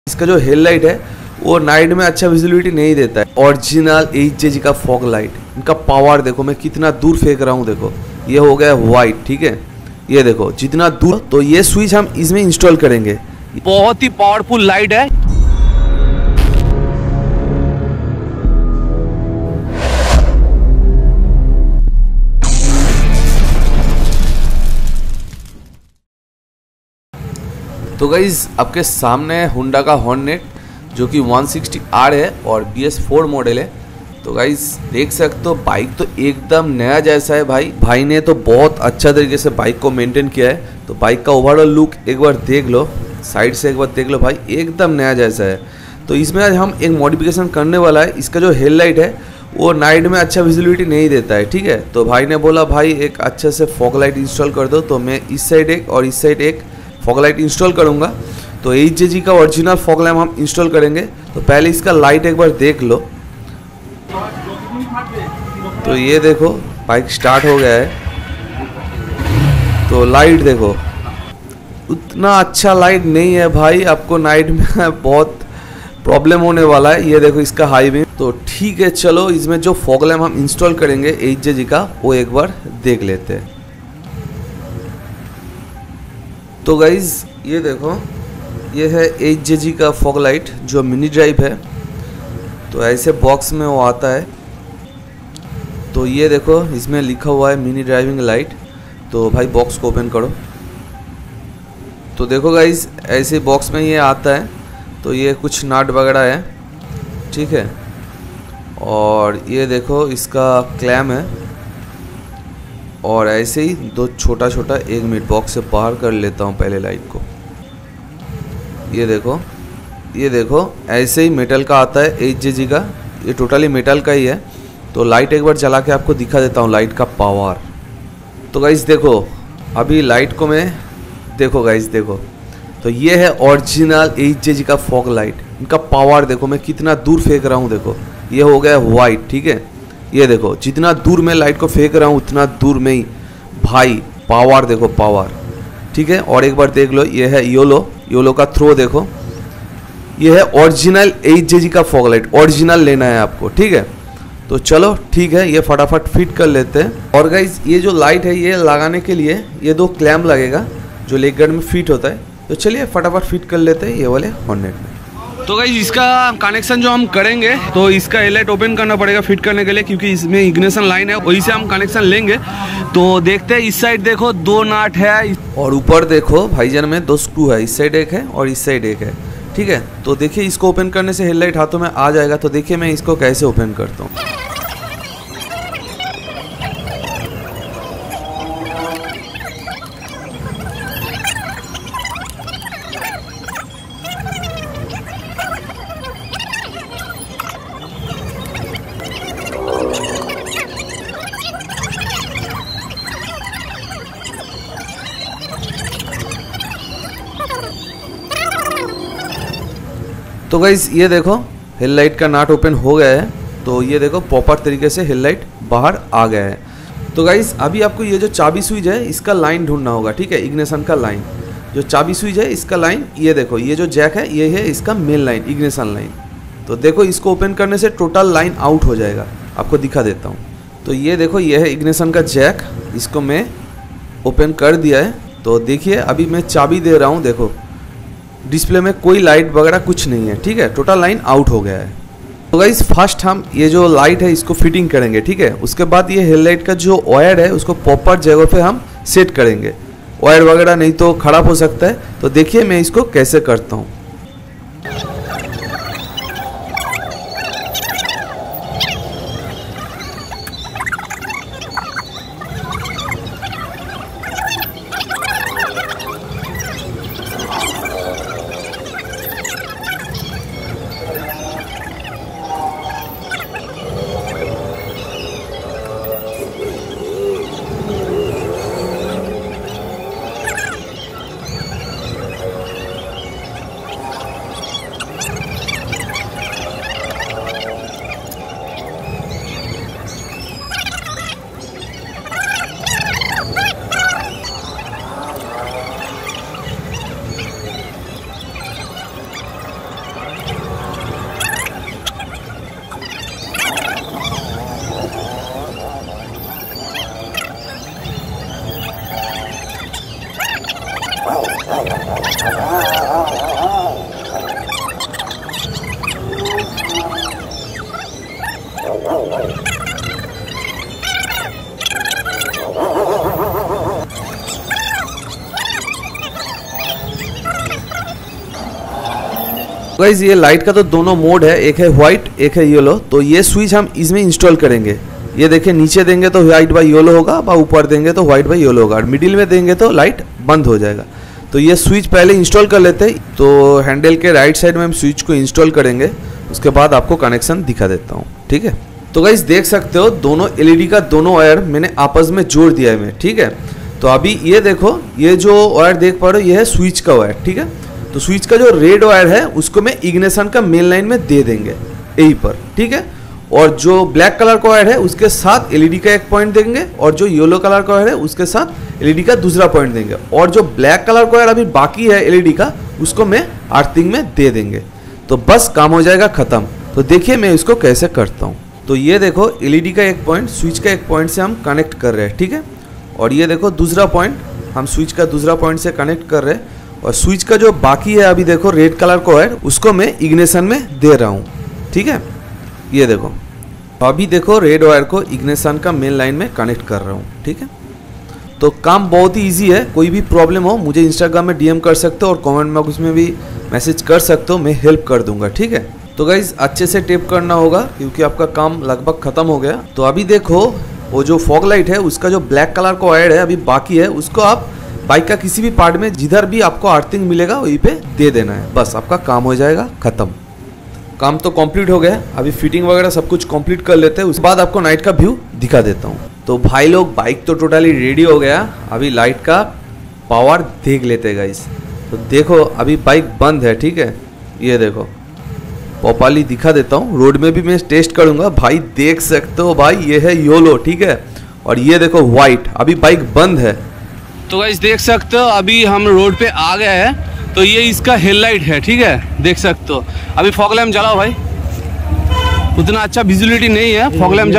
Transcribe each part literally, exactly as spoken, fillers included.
इसका जो हेडलाइट है वो नाइट में अच्छा विजिबिलिटी नहीं देता है। ओरिजिनल एच जे जी का फॉग लाइट, इनका पावर देखो मैं कितना दूर फेंक रहा हूँ। देखो ये हो गया वाइट, ठीक है, ये देखो जितना दूर। तो ये स्विच हम इसमें इंस्टॉल करेंगे। बहुत ही पावरफुल लाइट है। तो गाइज आपके सामने है होंडा का हॉर्नेट जो कि वन सिक्सटी आर है और बी एस फोर मॉडल है। तो गाइज देख सकते हो बाइक तो एकदम नया जैसा है। भाई भाई ने तो बहुत अच्छा तरीके से बाइक को मेंटेन किया है। तो बाइक का ओवरऑल लुक एक बार देख लो, साइड से एक बार देख लो भाई, एकदम नया जैसा है। तो इसमें आज हम एक मॉडिफिकेशन करने वाला है। इसका जो हेडलाइट है वो नाइट में अच्छा विजिबिलिटी नहीं देता है, ठीक है। तो भाई ने बोला भाई एक अच्छे से फॉग लाइट इंस्टॉल कर दो। तो मैं इस साइड एक और इस साइड एक फॉग लाइट इंस्टॉल करूंगा। तो एच जे जी का ओरिजिनल फॉग लैम्प हम इंस्टॉल करेंगे। तो पहले इसका लाइट एक बार देख लो। तो ये देखो बाइक स्टार्ट हो गया है। तो लाइट देखो उतना अच्छा लाइट नहीं है भाई, आपको नाइट में बहुत प्रॉब्लम होने वाला है। ये देखो इसका हाई बीम। तो ठीक है चलो इसमें जो फॉग लैम्प हम इंस्टॉल करेंगे एच जे जी का वो एक बार देख लेते हैं। तो गाइज ये देखो ये है एच जे जी का फॉग लाइट जो मिनी ड्राइव है। तो ऐसे बॉक्स में वो आता है। तो ये देखो इसमें लिखा हुआ है मिनी ड्राइविंग लाइट। तो भाई बॉक्स को ओपन करो। तो देखो गाइज ऐसे बॉक्स में ये आता है। तो ये कुछ नाट वगैरह है, ठीक है। और ये देखो इसका क्लैम है। और ऐसे ही दो छोटा छोटा एक मिनट बॉक्स से बाहर कर लेता हूँ पहले लाइट को। ये देखो ये देखो ऐसे ही मेटल का आता है एच जे जी का, ये टोटली मेटल का ही है। तो लाइट एक बार जला के आपको दिखा देता हूँ लाइट का पावर। तो गाइस देखो अभी लाइट को मैं देखो गाइस देखो। तो ये है ओरिजिनल एच जे जी का फॉग लाइट, इनका पावर देखो मैं कितना दूर फेंक रहा हूँ। देखो ये हो गया वाइट, ठीक है। ये देखो जितना दूर मैं लाइट को फेंक रहा हूँ उतना दूर में ही भाई पावर देखो पावर, ठीक है। और एक बार देख लो ये है योलो, योलो का थ्रो देखो। ये है ओरिजिनल एच जे जी का फॉग लाइट, ओरिजिनल लेना है आपको, ठीक है। तो चलो ठीक है ये फटाफट फिट कर लेते हैं। और गाइज ये जो लाइट है ये लगाने के लिए ये दो क्लैम्प लगेगा जो लेग गार्ड में फिट होता है। तो चलिए फटाफट फिट कर लेते हैं ये वाले हॉर्नेट में। तो गाइस इसका कनेक्शन जो हम करेंगे तो इसका हेडलाइट ओपन करना पड़ेगा फिट करने के लिए, क्योंकि इसमें इग्निशन लाइन है, वहीं से हम कनेक्शन लेंगे। तो देखते हैं इस साइड देखो दो नाट है और ऊपर देखो भाईजान में दो स्क्रू है, इस साइड एक है और इस साइड एक है, ठीक है। तो देखिए इसको ओपन करने से हेडलाइट हाथों में आ जाएगा। तो देखिए मैं इसको कैसे ओपन करता हूँ। तो गाइज ये देखो हेडलाइट का नाट ओपन हो गया है। तो ये देखो प्रॉपर तरीके से हेडलाइट बाहर आ गया है। तो गाइज अभी आपको ये जो चाबी स्विच है इसका लाइन ढूंढना होगा, ठीक है। इग्निशन का लाइन जो चाबी स्विच है इसका लाइन ये देखो, ये जो जैक है ये है इसका मेन लाइन, इग्निशन लाइन। तो देखो इसको ओपन करने से टोटल लाइन आउट हो जाएगा, आपको दिखा देता हूँ। तो ये देखो ये है इग्निशन का जैक, इसको मैं ओपन कर दिया है। तो देखिए अभी मैं चाबी दे रहा हूँ, देखो डिस्प्ले में कोई लाइट वगैरह कुछ नहीं है, ठीक है। टोटल लाइन आउट हो गया है। तो गाइस फर्स्ट हम ये जो लाइट है इसको फिटिंग करेंगे, ठीक है। उसके बाद ये हेडलाइट का जो वायर है उसको प्रॉपर जगह पे हम सेट करेंगे। वायर वगैरह नहीं तो खराब हो सकता है। तो देखिए मैं इसको कैसे करता हूँ। गाइस ये लाइट का तो दोनों मोड है, एक है व्हाइट एक है येलो। तो ये स्विच हम इसमें इंस्टॉल करेंगे। ये देखिए नीचे देंगे तो व्हाइट बाई येलो होगा, और ऊपर देंगे तो व्हाइट बाई येलो होगा, और मिडिल में देंगे तो लाइट बंद हो जाएगा। तो ये स्विच पहले इंस्टॉल कर लेते हैं। तो हैंडल के राइट साइड में हम स्विच को इंस्टॉल करेंगे, उसके बाद आपको कनेक्शन दिखा देता हूँ, ठीक है। तो गाइस देख सकते हो दोनों एलईडी का दोनों वायर मैंने आपस में जोड़ दिया है मैं, ठीक है। तो अभी ये देखो, ये जो वायर देख पा रहे हो ये है स्विच का वायर, ठीक है। तो स्विच का जो रेड वायर है उसको मैं इग्निशन का मेन लाइन में दे देंगे यहीं पर, ठीक है। और जो ब्लैक कलर का वायर है उसके साथ एलईडी का एक पॉइंट देंगे, और जो येलो कलर का वायर है उसके साथ एलईडी का दूसरा पॉइंट देंगे, और जो ब्लैक कलर का वायर अभी बाकी है एलईडी का उसको मैं अर्थिंग में दे देंगे। तो बस काम हो जाएगा खत्म। तो देखिए मैं इसको कैसे करता हूँ। तो ये देखो एलईडी का एक पॉइंट स्विच का एक पॉइंट से हम कनेक्ट कर रहे हैं, ठीक है। और ये देखो दूसरा पॉइंट हम स्विच का दूसरा पॉइंट से कनेक्ट कर रहे हैं, और स्विच का जो बाकी है अभी देखो रेड कलर का वायर उसको मैं इग्निशन में दे रहा हूँ, ठीक है। ये देखो अभी देखो रेड वायर को इग्निशन का मेन लाइन में कनेक्ट कर रहा हूँ, ठीक है। तो काम बहुत ही इजी है। कोई भी प्रॉब्लम हो मुझे इंस्टाग्राम में डीएम कर सकते हो, और कमेंट बॉक्स में भी मैसेज कर सकते हो, मैं हेल्प कर दूंगा, ठीक है। तो गाइज अच्छे से टेप करना होगा क्योंकि आपका काम लगभग खत्म हो गया। तो अभी देखो वो जो फॉग लाइट है उसका जो ब्लैक कलर का वायर है अभी बाकी है, उसको आप बाइक का किसी भी पार्ट में जिधर भी आपको अर्थिंग मिलेगा वहीं पे दे देना है, बस आपका काम हो जाएगा खत्म। काम तो कंप्लीट हो गया। अभी फिटिंग वगैरह सब कुछ कंप्लीट कर लेते हैं, उसके बाद आपको नाइट का व्यू दिखा देता हूँ। तो भाई लोग बाइक तो टोटली रेडी हो गया, अभी लाइट का पावर देख लेते हैं गाइस। तो देखो अभी बाइक बंद है, ठीक है। ये देखो प्रॉपर्ली दिखा देता हूँ, रोड में भी मैं टेस्ट करूंगा। भाई देख सकते हो भाई ये है योलो, ठीक है। और ये देखो व्हाइट, अभी बाइक बंद है। तो गाइस देख सकते हो अभी हम रोड पे आ गए हैं। तो ये इसका हेडलाइट है, ठीक है, देख सकते हो। अभी फॉग लैम्प जलाओ भाई, उतना अच्छा विजिबिलिटी नहीं है, फॉग लैम्प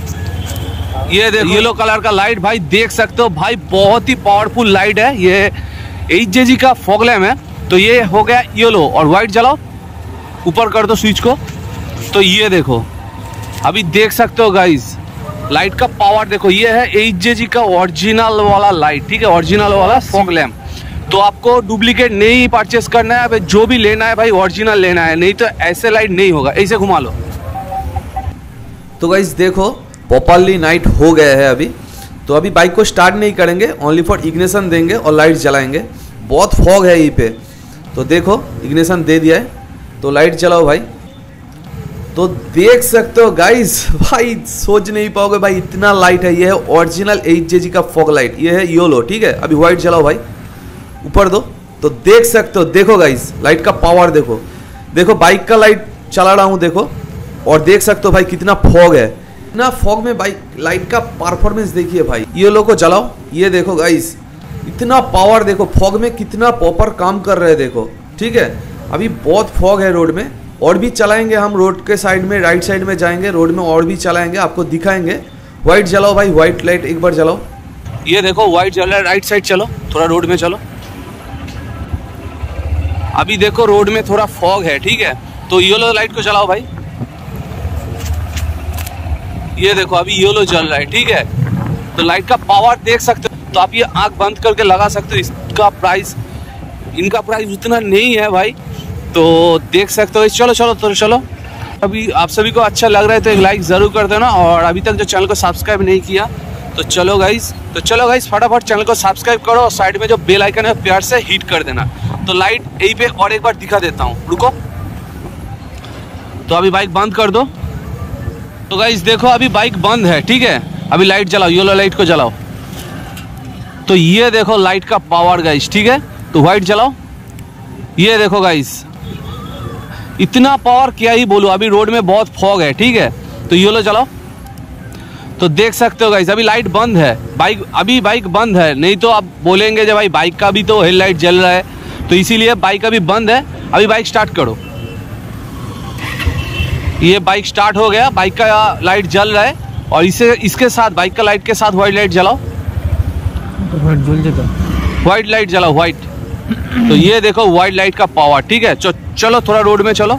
जलाओ। ये देखो येलो कलर का लाइट भाई देख सकते हो भाई, बहुत ही पावरफुल लाइट है। ये एच जे जी का फॉग लैम्प है। तो ये हो गया येलो, और व्हाइट जलाओ, ऊपर कर दो स्विच को। तो ये देखो अभी देख सकते हो गाइस लाइट का पावर देखो, ये है एच जे जी का ओरिजिनल वाला लाइट, ठीक है, ओरिजिनल वाला फॉग लैम्प। तो आपको डुप्लीकेट नहीं परचेस करना है, जो भी लेना है भाई ओरिजिनल लेना है, नहीं तो ऐसे लाइट नहीं होगा। ऐसे घुमा लो। तो गाइस देखो प्रॉपर्ली नाइट हो गया है अभी। तो अभी बाइक को स्टार्ट नहीं करेंगे, ओनली फॉर इग्निशन देंगे और लाइट जलाएंगे। बहुत फॉग है यहीं पे। तो देखो इग्निशन दे दिया है, तो लाइट जलाओ भाई। तो देख सकते हो गाइस, भाई सोच नहीं पाओगे भाई इतना लाइट है। ये है ओरिजिनल एच जे जी का फॉग लाइट, ये है योलो, ठीक है। अभी व्हाइट जलाओ भाई, ऊपर दो। तो देख सकते हो, देखो गाइस लाइट का पावर देखो। देखो बाइक का लाइट चला रहा हूँ देखो, और देख सकते हो भाई कितना फॉग है। इतना फॉग में बाइक लाइट का परफॉर्मेंस देखिए भाई। येलो को जलाओ, ये देखो गाइस इतना पावर देखो, फॉग में कितना प्रॉपर काम कर रहे हैं देखो, ठीक है। अभी बहुत फॉग है रोड में, और भी चलाएंगे हम रोड के साइड में, राइट साइड में जाएंगे रोड में, और भी चलाएंगे, आपको दिखाएंगे। व्हाइट जलाओ भाई, व्हाइट लाइट एक बार जलाओ। ये देखो व्हाइट जल रहा है, राइट साइड चलो, थोड़ा रोड में चलो। अभी देखो रोड में थोड़ा फॉग है, ठीक है। तो येलो लाइट को जलाओ भाई। ये देखो अभी येलो जल रहा है, ठीक है। तो लाइट का पावर देख सकते हो। तो आप ये आंख बंद करके लगा सकते हो। इसका प्राइस, इनका प्राइस उतना नहीं है भाई, तो देख सकते हो। चलो चलो तो चलो। अभी आप सभी को अच्छा लग रहा है तो एक लाइक ज़रूर कर देना, और अभी तक जो चैनल को सब्सक्राइब नहीं किया तो चलो गाइस तो चलो गाइस फटाफट चैनल को सब्सक्राइब करो, और साइड में जो बेल आइकन है प्यार से हिट कर देना। तो लाइट यहीं पे और एक बार दिखा देता हूँ, रुको। तो अभी बाइक बंद कर दो। तो गाइस देखो अभी बाइक बंद है, ठीक है। अभी लाइट जलाओ, येलो लाइट को जलाओ। तो ये देखो लाइट का पावर गाइस, ठीक है। तो व्हाइट जलाओ। ये देखो गाइस इतना पावर क्या ही बोलूं। अभी रोड में बहुत फॉग है, ठीक है। तो येलो जलाओ। तो देख सकते हो गाइस अभी लाइट बंद है, बाइक अभी बाइक बंद है। नहीं तो आप बोलेंगे जब भाई बाइक का भी तो हेडलाइट जल रहा है, तो इसीलिए बाइक अभी बंद है। अभी बाइक स्टार्ट करो। ये बाइक स्टार्ट हो गया, बाइक का लाइट जल रहा है, और इसे इसके साथ बाइक का लाइट के साथ व्हाइट लाइट जलाओ। व्हाइट लाइट जलाओ, व्हाइट। तो ये देखो व्हाइट लाइट का पावर, ठीक है। चलो थोड़ा रोड में चलो।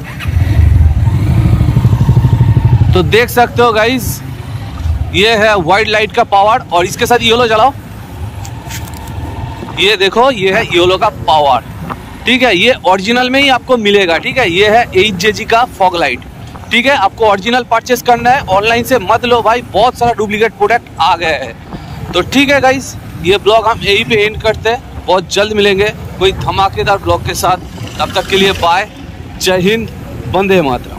तो देख सकते हो गाइस ये है व्हाइट लाइट का पावर, और इसके साथ येलो जलाओ। ये देखो ये है येलो का पावर, ठीक है, ये ओरिजिनल में ही आपको मिलेगा। ठीक है, ये है एच जे जी का फॉग लाइट। ठीक है, आपको ओरिजिनल परचेस करना है, ऑनलाइन से मत लो भाई, बहुत सारा डुप्लीकेट प्रोडक्ट आ गए हैं। तो ठीक है गाइस, ये ब्लॉग हम यहीं पे एंड करते हैं, बहुत जल्द मिलेंगे कोई धमाकेदार ब्लॉग के साथ। तब तक के लिए बाय, जय हिंद, वंदे मातरम।